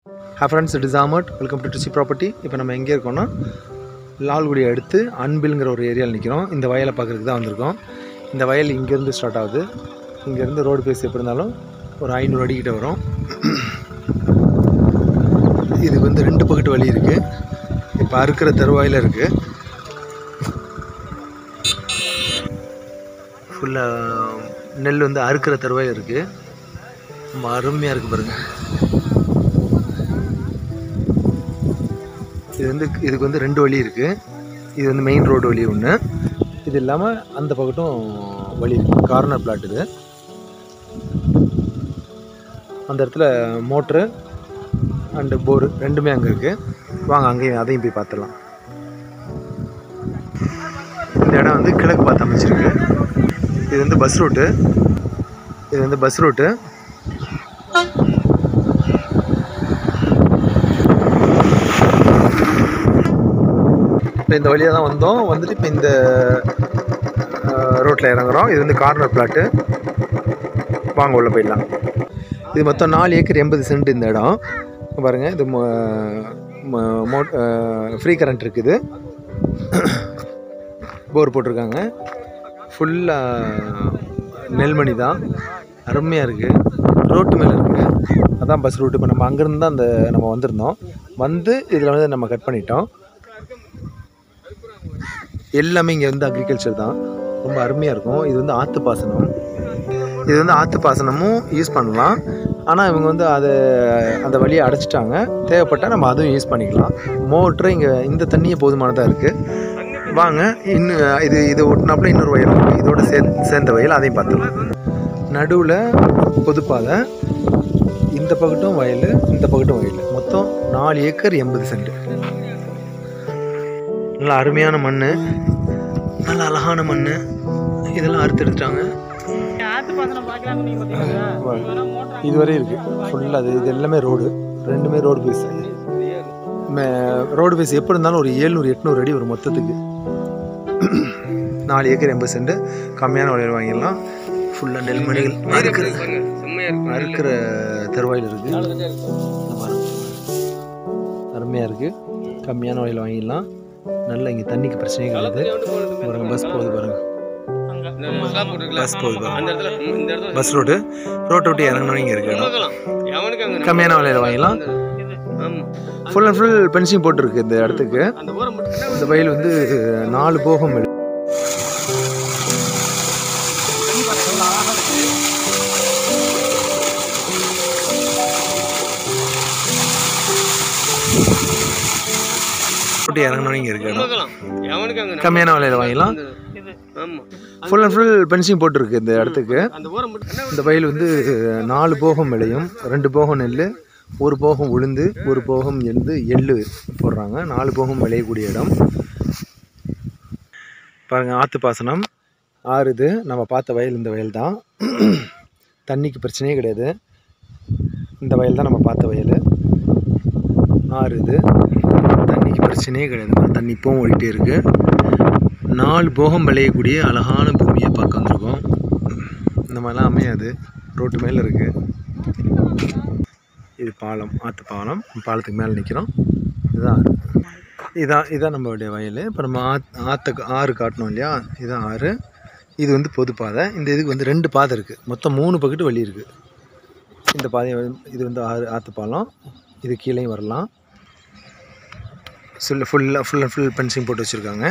Hi friends, it is Ahmed. Welcome to Trichy property. இப்போ நம்ம எங்கே இருக்கோம்னா லால்குடி அடுத்து அன்பில்ங்கிற ஒரு ஏரியாவில் நிற்கிறோம். இந்த வயலை பார்க்குறதுக்கு தான் வந்திருக்கோம். இந்த வயல் இங்கேருந்து ஸ்டார்ட் ஆகுது. இங்கேருந்து ரோடு பேஸ் எப்படி இருந்தாலும் ஒரு 500 அடிக்கிட்ட வரும். இது வந்து 2 பக்கத்து வழி இருக்குது. இப்போ அறுக்கிற தருவாயில் இருக்குது. ஃபுல்லாக நெல் வந்து அறுக்கிற தருவாயில் இருக்குது. ரொம்ப அருமையாக இருக்குது பாருங்கள். இதுக்கு வந்து 2 வழி இருக்குது. இது வந்து மெயின் ரோடு வழி ஒன்று. இது இல்லாமல் அந்த பக்கட்டும் வழி இருக்குது. கார்னர் பிளாட் இது. அந்த இடத்துல மோட்ரு அண்டு போரு ரெண்டுமே அங்கே இருக்குது. வாங்க அங்கேயும் அதையும் போய் பார்த்துடலாம். இந்த இடம் வந்து கிழக்கு பார்த்து அமைச்சிருக்கு. இது வந்து பஸ் ரூட்டு. இப்போ இந்த வழியாக தான் வந்தோம். வந்துட்டு இப்போ இந்த ரோட்டில் இறங்குறோம். இது வந்து கார்னர் பிளாட்டு. வாங்க உள்ள போயிடலாம். இது மொத்தம் 4 ஏக்கர் 80 சென்ட் இந்த இடம். பாருங்கள், இது ஃப்ரீ கரண்ட் இருக்குது. போர் போட்டிருக்காங்க. ஃபுல்லாக நெல்மணி தான். அருமையாக இருக்குது. ரோட்டு மேலே இருக்குது. அதான் பஸ் ரூட்டு. இப்போ நம்ம அங்கேருந்து தான் நம்ம வந்திருந்தோம். வந்து இதில் வந்து நம்ம கட் பண்ணிட்டோம். எல்லாமே இங்கே வந்து அக்ரிகல்ச்சர் தான். ரொம்ப அருமையாக இருக்கும். இது வந்து ஆற்று பாசனம். இது வந்து ஆற்று பாசனமும் யூஸ் பண்ணலாம். ஆனால் இவங்க வந்து அந்த வழியை அடைச்சிட்டாங்க. தேவைப்பட்டால் நம்ம அதுவும் யூஸ் பண்ணிக்கலாம். மோட்ரு இங்கே இந்த தண்ணியே போதுமானதாக இருக்குது. வாங்க இது ஒட்டினாப்புல இன்னொரு வயல் இருக்குது. இதோட சேர்ந்த வயல், அதையும் பார்த்துக்கலாம். நடுவில் பொதுப்பாதை. இந்த பக்கட்டும் வயல், இந்த பக்கட்டும் வயல். மொத்தம் 4 ஏக்கர் 80 சென்ட். நல்லா அருமையான மண், நல்ல அழகான மண். இதெல்லாம் அறுத்து எடுத்துட்டாங்க. இதுவரை இருக்குது ஃபுல்லாக. இது எல்லாமே ரோடு. ரெண்டுமே ரோடு பேஸ். ரோடு பேஸ் எப்படி இருந்தாலும் ஒரு 700-800 அடி ஒரு மொத்தத்துக்கு. 4 ஏக்கர் 80 சென்ட். கம்மியான விலையில் வாங்கிடலாம். ஃபுல்லாக நெல்மணிகள் அறுக்கிற தருவாயில் இருக்குது. அருமையாக இருக்குது. கம்மியான விலையில் வாங்கிடலாம். நல்லா இங்கே தண்ணிக்கு பிரச்சனையே கிடையாது. பாருங்கள், பஸ் போகுது பாருங்கள். பஸ் ரோட்டை விட்டு இறங்கணும். இங்கே இருக்கு கம்மியான விலையில் வாங்கிடலாம். ஃபுல் அண்ட் ஃபுல் பென்சிங் போட்டிருக்கு இந்த இடத்துக்கு. இந்த வயல் வந்து 4 போகம் இறங்கணும். இங்கே இருக்கு கம்மியான விலையில் வாங்கிடலாம். ஃபுல் அண்ட் ஃபுல் பென்சிங் போட்டிருக்கு இந்த இடத்துக்கு. இந்த வயல் வந்து 4 போகம் விளையும். 2 போகம் நெல், 1 போகம் உளுந்து, 1 போகம் எள்ளு போடுறாங்க. 4 போகம் விளையக்கூடிய இடம். பாருங்கள், ஆற்று பாசனம். ஆறு இது. நம்ம பார்த்த வயல் இந்த வயல் தான். தண்ணிக்கு பிரச்சனையே கிடையாது. இந்த வயல் தான் நம்ம பார்த்த வயல். ஆறு இது. தண்ணிக்கு பிரச்சனையே கிடையாது. தண்ணி இப்போவும் ஓடிட்டே இருக்குது. 4 போகம் விளையக்கூடிய அழகான பூமியை பார்க்க வந்திருக்கோம். இந்த மாதிரிலாம் அமையாது. ரோட்டு மேலே இருக்குது. இது பாலம், ஆற்று பாலம். பாலத்துக்கு மேலே நிற்கிறோம். இதான் நம்மளுடைய வயல். இப்போ நம்ம ஆறு காட்டணும் இல்லையா? இதுதான் ஆறு. இது வந்து பொது பாதை. இந்த இதுக்கு வந்து 2 பாதை இருக்குது. மொத்தம் 3 பக்கத்து வழி இருக்குது. இந்த பாதை இது வந்து ஆற்று பாலம். இது கீழேயும் வரலாம். ஃபுல் அண்ட் ஃபுல் பென்சிங் போட்டு வச்சுருக்காங்க.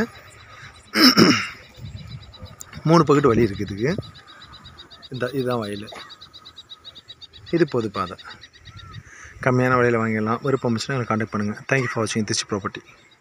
3 பக்கத்து வழி இருக்குது இதுக்கு. இதுதான் வயல். இது பொது பாதை. கம்மியான விலையில் வாங்கிடலாம். விருப்பம் இருந்துச்சுன்னா எனக்கு கான்டாக்ட் பண்ணுங்கள். தேங்க்யூ ஃபார் வாட்சிங் திருச்சி ப்ராப்பர்ட்டி.